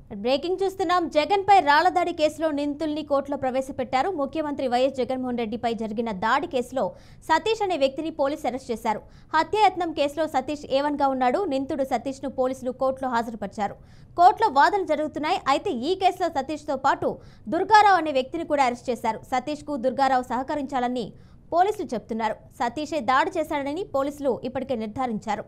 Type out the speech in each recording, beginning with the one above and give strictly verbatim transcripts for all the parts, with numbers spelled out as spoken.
Breaking చూస్తున్నాం. జగన్ పై రాళ్ల దాడి కేసులో నిందితుల్ని కోర్టులో ప్రవేశపెట్టారు. ముఖ్యమంత్రి వైఎస్ జగన్మోహన్ రెడ్డిపై జరిగిన దాడి కేసులో సతీష్ అనే వ్యక్తిని పోలీసులు అరెస్ట్ చేశారు. హత్యాయత్నం కేసులో సతీష్ ఏవన్ గా ఉన్నాడు. నిందితుడు సతీష్ ను పోలీసులు కోర్టులో హాజరుపరిచారు. కోర్టులో వాదనలు జరుగుతున్నాయి. అయితే ఈ కేసులో సతీష్ తో పాటు దుర్గారావు అనే వ్యక్తిని కూడా అరెస్ట్ చేశారు. సతీష్ కు దుర్గారావు సహకరించాలని పోలీసులు చెబుతున్నారు. సతీషే దాడి చేశాడని పోలీసులు ఇప్పటికే నిర్ధారించారు.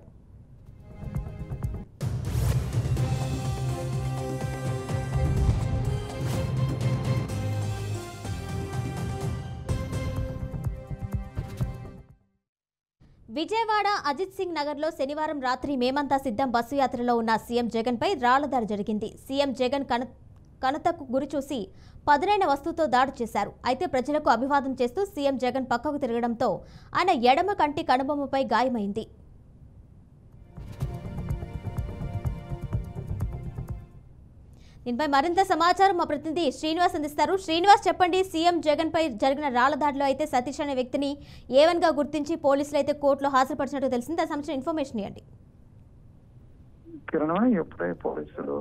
విజయవాడ అజిత్ సింగ్ నగర్లో శనివారం రాత్రి మేమంతా సిద్ధం బస్సు యాత్రలో ఉన్న సీఎం జగన్ పై రాళ్ల దాడి జరిగింది. సీఎం జగన్ కన కనతకు గురి చూసి పదునైన వస్తువుతో దాడి చేశారు. అయితే ప్రజలకు అభివాదం చేస్తూ సీఎం జగన్ పక్కకు తిరగడంతో ఆయన ఎడమ కంటి కనుబొమ్మపై గాయమైంది. దీనిపై మరింత సమాచారం మా ప్రతినిధి శ్రీనివాస్ అందిస్తారు. శ్రీనివాస్, చెప్పండి. సీఎం జగన్ పై జరిగిన రాళ్ల దాడిలో అయితే సతీష్ అనే వ్యక్తిని ఏవన్ గా గుర్తించి పోలీసులు అయితే కోర్టులో హాజరుపరిచినట్టు తెలిసింది. దానికి సంబంధించిన ఇన్ఫర్మేషన్ ఇవ్వండి. కిరణ్, ఎప్పుడే పోలీసులు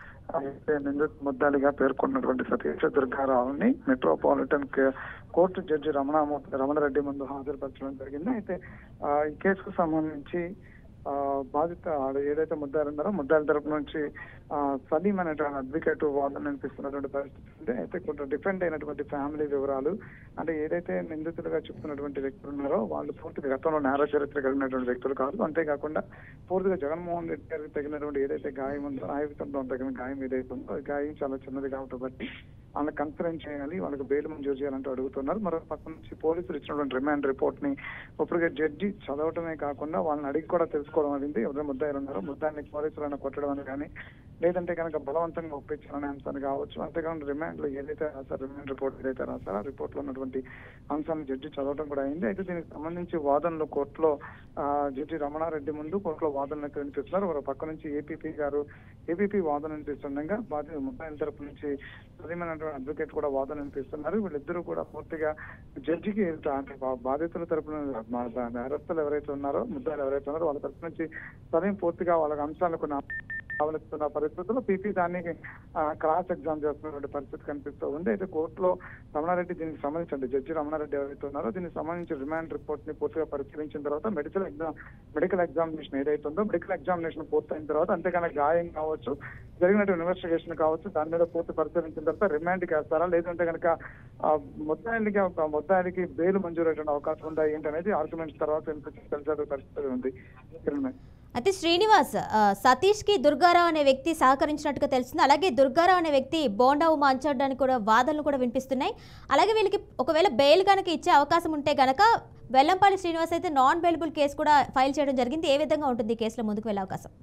ముద్దాలిగా పేర్కొన్నటువంటి సతీష్ దుర్గారావుని metropolitan court judge Ramana Ramana Reddy ముందు హాజరుపరచడం జరిగింది. అయితే ఈ కేసుకు సంబంధించి బాధిత ఏదైతే ముద్దాయిలు ఉన్నారో ముద్దాయిల తరపు నుంచి సలీం అనేటువంటి అడ్వకేట్ వాదన వినిపిస్తున్నటువంటి పరిస్థితి ఉంది. అయితే కొంత డిఫెండ్ అయినటువంటి ఫ్యామిలీ వివరాలు, అంటే ఏదైతే నిందితులుగా చెప్తున్నటువంటి వ్యక్తులు ఉన్నారో వాళ్ళు పూర్తిగా గతంలో నేర చరిత్ర కలిగినటువంటి వ్యక్తులు కాదు. అంతేకాకుండా పూర్తిగా జగన్మోహన్ రెడ్డి గారికి తగినటువంటి ఏదైతే గాయం ఉందో ఆయుధంతో తగిన గాయం ఏదైతే ఉందో గాయం చాలా చిన్నది కాబట్టి వాళ్ళని కన్సిడర్ చేయాలి, వాళ్ళకి బెయిల్ మంజూరు చేయాలంటూ అడుగుతున్నారు. మరో పక్క నుంచి పోలీసులు ఇచ్చినటువంటి రిమాండ్ రిపోర్ట్ ని ఇప్పటికే జడ్జి చదవటమే కాకుండా వాళ్ళని అడిగి కూడా తెలుసుకోవడం అనేది ఎవరైనా ముద్దాయిలు ఉన్నారో ముద్దాయిని పోలీసులను కొట్టడం అని కానీ లేదంటే కనుక బలవంతంగా ఒప్పించాలనే అంశాన్ని కావచ్చు. అంతేకాకుండా రిమాండ్ లో ఏదైతే రాశారో రిమాండ్ రిపోర్ట్ ఏదైతే రాశారో ఆ రిపోర్ట్ లో ఉన్నటువంటి అంశాన్ని జడ్జి చదవడం కూడా అయింది. అయితే దీనికి సంబంధించి వాదనలు కోర్టులో జడ్జి రమణారెడ్డి ముందు కోర్టులో వాదనలు వినిపిస్తున్నారు. ఒక పక్క నుంచి ఏపీపీ గారు ఏపీపీ వాదన వినిపిస్తుండగా బాధ్యత ముద్దాయిల తరపు నుంచి అడ్వకేట్ కూడా వాదన వినిపిస్తున్నారు. వీళ్ళిద్దరూ కూడా పూర్తిగా జడ్జికి అంటే బాధితుల తరపున నేరస్తులు ఎవరైతే ఉన్నారో ముద్దాయిలు ఎవరైతే ఉన్నారో వాళ్ళ తరపు నుంచి సరైన పూర్తిగా వాళ్ళ అంశాలకు గమనిస్తున్న పరిస్థితుల్లో పీపీ దాన్ని క్రాస్ ఎగ్జామ్ చేస్తున్నటువంటి పరిస్థితి కనిపిస్తూ ఉంది. అయితే కోర్టులో రమణారెడ్డి దీనికి సంబంధించి జడ్జి రమణారెడ్డి ఎవరైతే ఉన్నారో దీనికి సంబంధించి రిమాండ్ రిపోర్ట్ ని పూర్తిగా పరిశీలించిన తర్వాత మెడికల్ ఎగ్జామ్ మెడికల్ ఎగ్జామినేషన్ ఏదైతే ఉందో మెడికల్ ఎగ్జామినేషన్ పూర్తయిన తర్వాత అంతేకాని గాయం కావచ్చు జరిగినటువంటి ఇన్వెస్టిగేషన్ కావచ్చు దాని మీద పూర్తి పరిశీలించిన తర్వాత రిమాండ్కి వేస్తారా లేదంటే కనుక ముద్దాయిలకి ముద్దాయిలకి బెయిల్ మంజూరు అయ్యే అవకాశం ఉందా ఏంటనేది ఆర్గ్యుమెంట్స్ తర్వాత తెలిసే పరిస్థితి ఉంది. అయితే శ్రీనివాస్, సతీష్ కి దుర్గారావు అనే వ్యక్తి సహకరించినట్టుగా తెలుస్తుంది. అలాగే దుర్గారావు అనే వ్యక్తి బోండా ఉమా అంచడానికి కూడా వాదనలు కూడా వినిపిస్తున్నాయి. అలాగే వీళ్ళకి ఒకవేళ బెయిల్ కనుక ఇచ్చే అవకాశం ఉంటే కనుక వెల్లంపల్లి శ్రీనివాస్ అయితే నాన్ బెయిలబుల్ కేసు కూడా ఫైల్ చేయడం జరిగింది. ఏ విధంగా ఉంటుంది ఈ కేసులో ముందుకు వెళ్ళే అవకాశం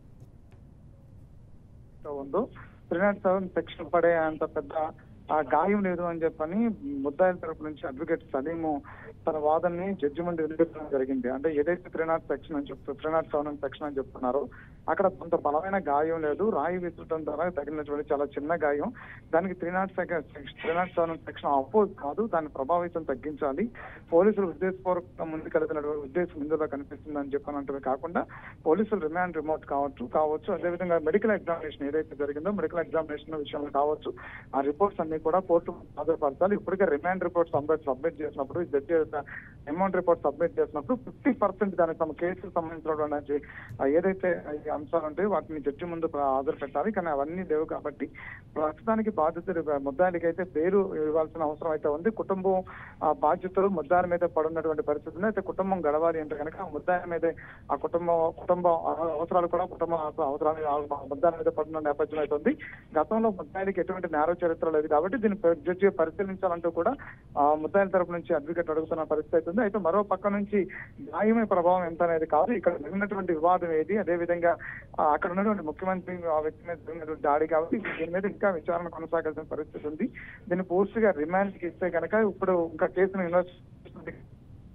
ఉందో? త్రీ నాట్ సెవెన్ సెక్షన్ పడే అంత పెద్ద గాయం లేదు అని చెప్పని ముద్దాయిల తరపు నుంచి అడ్వకేట్ సలీము తన వాదనని జడ్జి ముందు వినిపించడం జరిగింది. అంటే ఏదైతే త్రీ నాట్ సెక్షన్ అని చెప్తూ త్రీ నాట్ సెవెన్ సెక్షన్ అని చెప్తున్నారో అక్కడ కొంత బలమైన గాయం లేదు, రాయి విసరడం ద్వారా తగినటువంటి చాలా చిన్న గాయం. దానికి three not three not seven section oppose కాదు, దాని ప్రభావితం తగ్గించాలి, పోలీసులు ఉద్దేశపూర్వకంగా ముందుకెళ్తున్నటువంటి ఉద్దేశం ఇందులో కనిపిస్తుందని చెప్పనంటే కాకుండా పోలీసులు రిమాండ్ రిమోట్ కావచ్చు కావచ్చు అదేవిధంగా మెడికల్ ఎగ్జామినేషన్ ఏదైతే జరిగిందో మెడికల్ ఎగ్జామినేషన్ విషయంలో కావచ్చు ఆ రిపోర్ట్స్ అన్ని కూడా కోర్టు హాజరుపరచాలి. ఇప్పటికే రిమాండ్ రిపోర్ట్ సబ్మిట్ సబ్మిట్ చేసినప్పుడు జడ్జి అమౌంట్ రిపోర్ట్ సబ్మిట్ చేసినప్పుడు ఫిఫ్టీ పర్సెంట్ దానికి తమ కేసుకు సంబంధించినటువంటి ఏదైతే అంశాలు ఉంటాయో వాటిని జడ్జి ముందు హాజరు పెట్టాలి. కానీ అవన్నీ లేవు కాబట్టి ప్రస్తుతానికి బాధితులు ముద్దాయిలకి అయితే పేరు ఇవ్వాల్సిన అవసరం అయితే ఉంది. కుటుంబం బాధ్యతలు ముద్దాయిల మీద పడున్నటువంటి పరిస్థితి ఉంది. అయితే కుటుంబం గడవాలి అంటే కనుక ముద్దాయిల మీద ఆ కుటుంబం కుటుంబ అవసరాలు కూడా కుటుంబ అవసరాలు ముద్దాయిల మీద పడున్న నేపథ్యం అయితే ఉంది. గతంలో ముద్దాయిలకి ఎటువంటి నేర చరిత్ర లేదు కాబట్టి దీన్ని జడ్జి పరిశీలించాలంటూ కూడా ముద్దాయిల తరపు నుంచి అడ్వకేట్ అడుగుతున్న పరిస్థితి అవుతుంది. అయితే మరో పక్క నుంచి గాయమే ప్రభావం ఎంత అనేది కాదు, ఇక్కడ జరిగినటువంటి వివాదం ఏది, అదేవిధంగా అక్కడ ఉన్నటువంటి ముఖ్యమంత్రి ఆ వ్యక్తి మీద జరిగినటువంటి దాడి కాబట్టి దీని మీద ఇంకా విచారణ కొనసాగాల్సిన పరిస్థితి ఉంది. దీన్ని పూర్తిగా రిమాండ్కి ఇస్తే కనుక ఇప్పుడు ఇంకా కేసును ఇన్వెస్ట్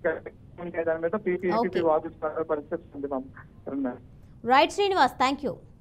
దాని మీద పీపీ వాదిస్తున్న పరిస్థితి ఉంది. Right Srinivas, thank you.